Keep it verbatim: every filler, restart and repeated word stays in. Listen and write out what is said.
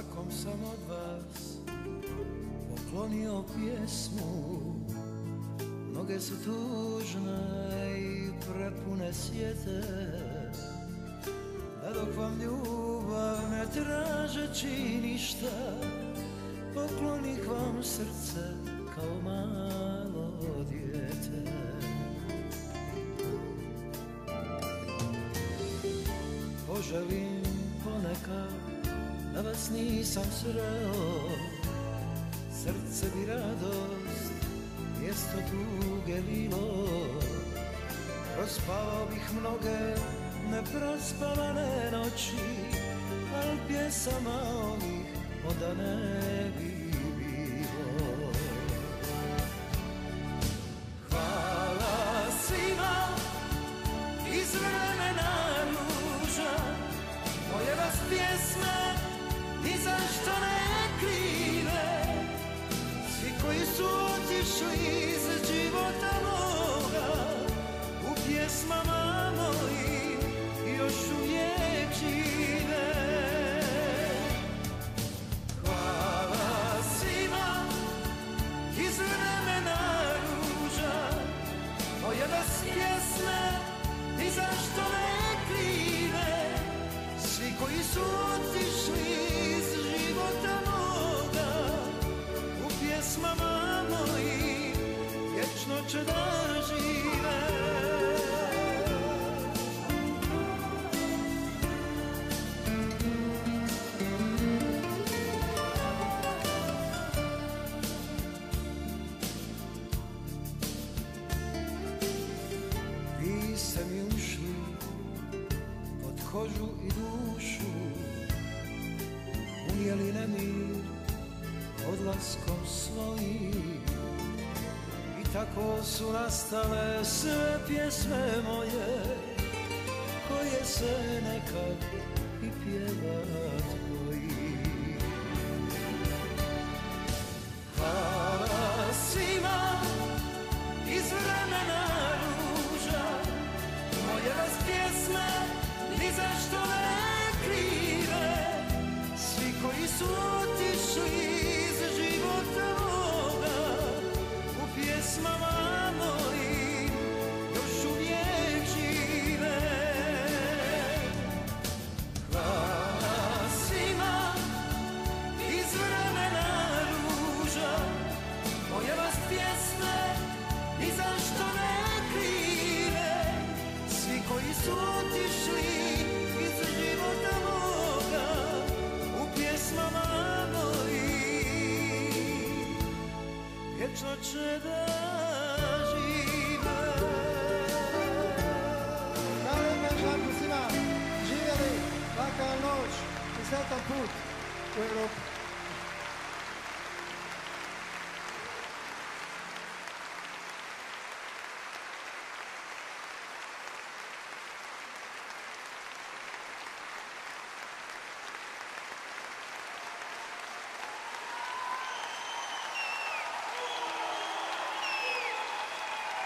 Svakom sam od vas poklonio pjesmu, noge su tužne i prepune sjete, da dok vam ljubav ne tražeći ništa, poklonih vam srce kao malo dijete. Poželim ponekad da vas nisam sreo, srce bi radost mjesto tuge lilo. Prospavao bih mnoge neprospavane noći, al pjesama ovih onda ne bi bilo. Hvala svima iz vremena ruža, moje vas pjesme ni zašto ne krive. Svi koji su otišli iz života moga, u pjesmama mojim još uvijek žive. Hvala svima iz vremena ruža, moje vas pjesme ni zašto ne krive. Svi koji su otišli iz života moga, u pjesmama mojim vječno će da žive. Vi ste mi ušli pod kožu i dušu, unijeli nemir odlaskom svojim, i tako su nastale sve pjesme moje, koje se nekad i pjevat bojim. Hvala svima iz vremena ruža, moje vas pjesme ni zašto ne krive. Svi koji su otišli iz života moga, u pjesmama mojim još uvijek žive. Hvala svima iz vremena ruža, moje vas pjesme ni zašto ne krive. Svi koji su otišli iz života moga, u pjesmama mojim vječno će da